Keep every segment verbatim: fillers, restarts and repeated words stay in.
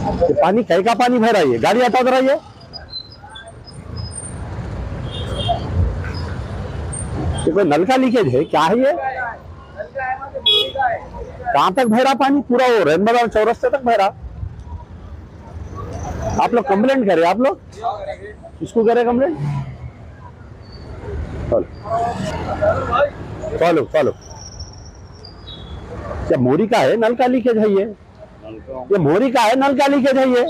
ये पानी कहीं का पानी भर रही है, गाड़ी हटा दे रही है। ये कोई नल का लीकेज है क्या है ये? कहाँ तक भरा पानी? पूरा वो रेनबल चौरस्ते तक भरा। आप लोग कंप्लेंट करें, आप लोग इसको करें कंप्लेंट। चलो चलो, क्या मोरी का है नल का लीकेज है ये? ये मोरी का है नल का लीकेज है ये?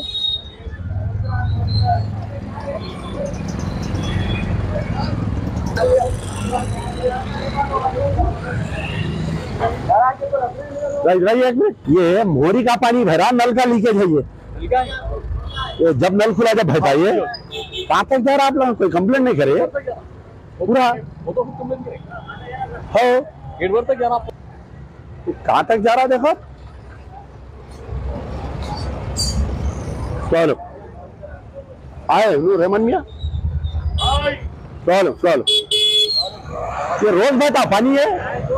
एक मिनट, ये मोरी का पानी भरा, नल का लीकेज है ये? ये जब नल खुला जब भरता ये कहाँ तक जा रहा? आप लोग कोई कंप्लेंट नहीं करे पूरा? वो तो कंप्लेंट करेगा हो गेट भर तक जा रहा, कहाँ तक जा रहा देखो। चलो आए रेमन मिया, चलो चलो। ये रोज बहता पानी है?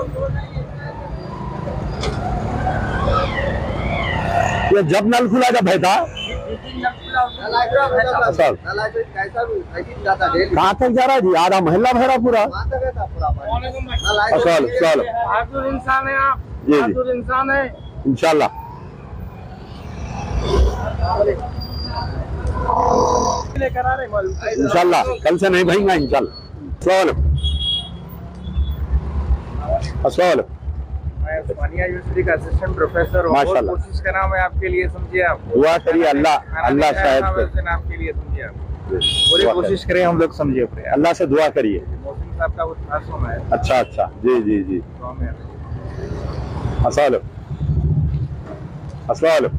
ये जब नल खुला जब बहता कहाँ तक जा रहा है जी? आधा महल्ला भरा पूरा। चलो चलो, बहादुर इंसान है आप, जी जी बहादुर इंसान है इंशाल्लाह। लेकर आ रहे इंशाल्लाह कल से नहीं भरेंगे इंशाल्लाह। चलो चलो। मैं उस्मानिया यूनिवर्सिटी का असिस्टेंट प्रोफेसर हूँ। बहुत कोशिश कर रहा हूँ मैं आपके लिए, समझिए आप दुआ करिए, अल्लाह अल्लाह शायद आपके लिए, समझिए आप पूरी कोशिश करें हम लोग, समझिए अल्लाह से दुआ करिए। मौसम साहब का वो खास होना है। अच्छा अच्छा, जी जी जी। अस्सलाम अस्सलाम।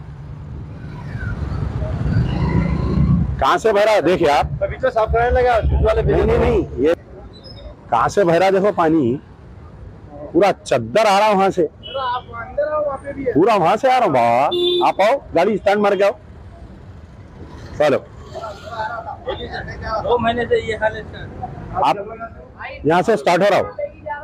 कहाँ से भरा देखिए आप? पीछे साफ कराने लगा वाले। नहीं नहीं नहीं, ये कहाँ से भरा देखो पानी, पूरा चद्दर आ रहा वहां से, आप अंदर आओ, वहाँ पे भी है पूरा वहां से आ रहा हूँ बाबा। आप आओ, गाड़ी स्टैंड मार के आओ। चलो दो महीने से ये हाल है। आप यहाँ से स्टार्ट हो रहा हूँ।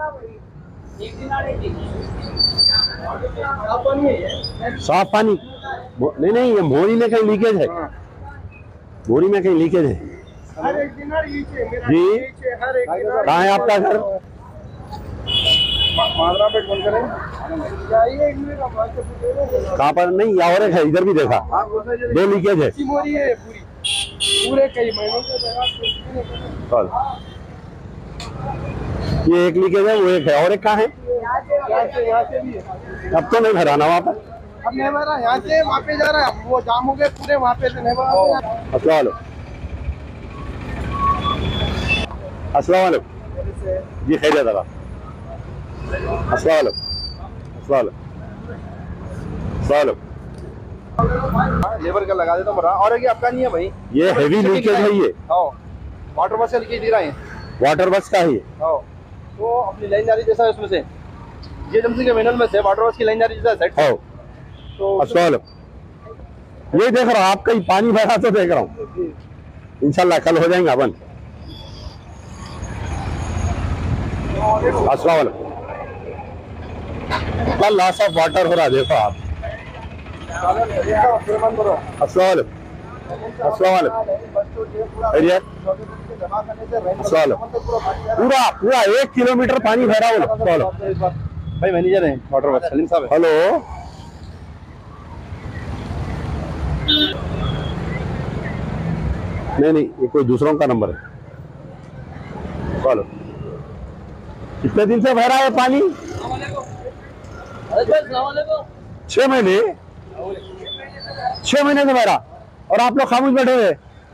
साफ पानी नहीं नहीं, ये मोरी में कहीं लीकेज है, मोरी में कहीं लीकेज है जी। कहाँ है आपका घर? कहाँ पर? नहीं और एक है, इधर भी देखा, दो लीकेज है पूरे कई महीनों से। ये एक लीकेज है, वो एक है, और एक कहाँ है? अब तो नहीं भराना वहाँ पर, अब नहीं भरा, यहाँ से वहाँ पे जा रहा है, वो जाम हो गए पूरे, वहाँ पे से नहीं भरा। अस्सलाम अस्सलाम वालेकुम जी, खैरियत है? अस्सलाम अस्सलाम अस्सलाम। लेबर का लगा देता हूँ, और ये आपका नहीं है भाई, ये हेवी लीकेज है ये। वाटर बस का लीकेज दे रहा है, वाटर बस का ही है। तो अपनी लाइन जा रही जैसा है उसमें से, ये एजेंसी के मैनुअल में से वाटर बस की लाइन जा रही जैसा सेट। तो अस्सलाम, ये देख रहा हूँ आपका ही पानी भरा, तो देख रहा हूँ इंशाल्लाह कल हो जाएगा बंद। अस्सलाम वालेकुम। कल लॉस ऑफ वाटर हो रहा है, देखो आप। अस्सलाम वालेकुम। अस्सलाम वालेकुम। खैरियत? अस्सलाम वालेकुम। पूरा पूरा एक किलोमीटर पानी भरा बोलो। भाई मैनेजर है वाटर बस, सलीम साहब। हेलो, नहीं नहीं, ये कोई दूसरों का नंबर है। चलो, कितने दिन से भरा है पानी? छह महीने छह महीने से भरा, और आप लोग खामोश बैठे हुए।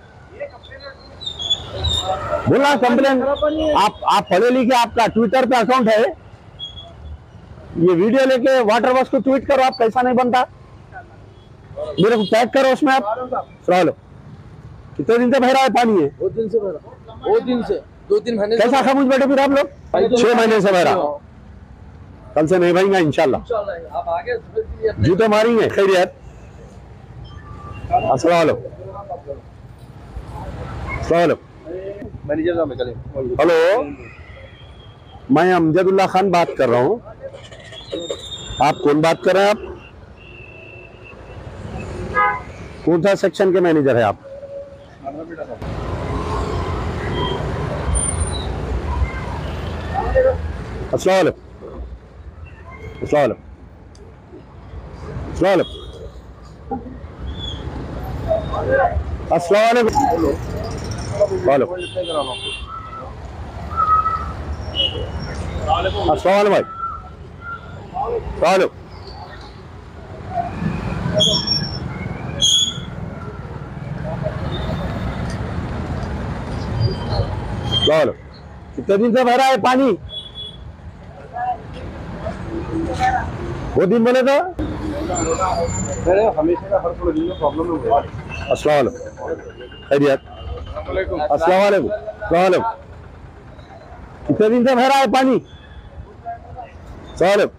बोला कंप्लेन, आप आप पढ़े लिखे, आपका ट्विटर पे अकाउंट है, ये वीडियो लेके वाटर बस को ट्वीट करो। आप कैसा नहीं बनता, मेरे को टैग करो उसमें आप। चलो, कितने दिन से भरा है पानी है? दो दिन से भरा, दो दिन से दो तीन महीने। कैसा खामोश बैठे फिर आप लोग? छह महीने से भरा, कल से नहीं भरेंगे इंशाल्लाह। आप आगे जूते मारेंगे। खैरियत? अस्सलाम वालेकुम। अस्सलाम वालेकुम। मैनेजर साहब निकले। हेलो, मैं अमजदुल्ला खान बात कर रहा हूँ। आप कौन बात कर रहे हैं आप? कौन सा सेक्शन के मैनेजर है आप? अस्सलाम वालेकुम। अस्सलाम वालेकुम। अस्सलाम वालेकुम। अस्सलाम वालेकुम। वालेकुम। अस्सलाम वालेकुम भाई। वालेकुम। वालेकुम। कितने दिन से भरा है पानी? वो दिन बोले तो हमेशा का हर थोड़े दिन में प्रॉब्लम हो गया। अस्सलाम वालेकुम। खैरियत? अस्सलाम वालेकुम। वालेकुम। कितने दिन से भरा है पानी? सवाल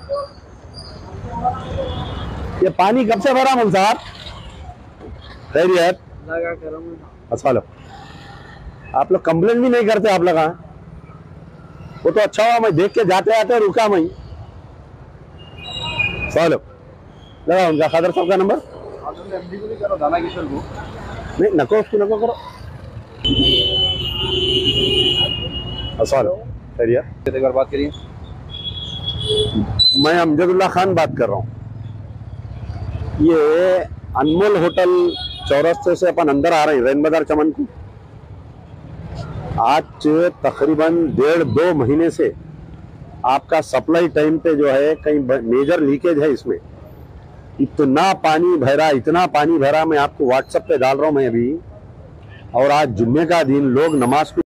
ये पानी कब से भरा मुल साहब? खैरियत? अस्सलाम। आप लोग कंप्लेन भी नहीं करते आप लोग? हाँ, वो तो अच्छा हुआ, मैं देख के जाते आते रुका मैं। सवाल लगा उनका खादर साहब का नंबर एमडी को नहीं करो, दाना किशोर को नहीं, नको उसको नको करो। अस्सलाम। खैरियत? एक बार बात करिए। मैं अमजदुल्ला खान बात कर रहा हूँ। ये अनमोल होटल चौरस्ते से अपन अंदर आ रहे हैं रैन बाजार चमन को। आज तकरीबन डेढ़ दो महीने से आपका सप्लाई टाइम पे जो है कहीं मेजर लीकेज है। इसमें इतना पानी भरा, इतना पानी भरा, मैं आपको व्हाट्सएप पे डाल रहा हूँ मैं अभी। और आज जुम्मे का दिन, लोग नमाज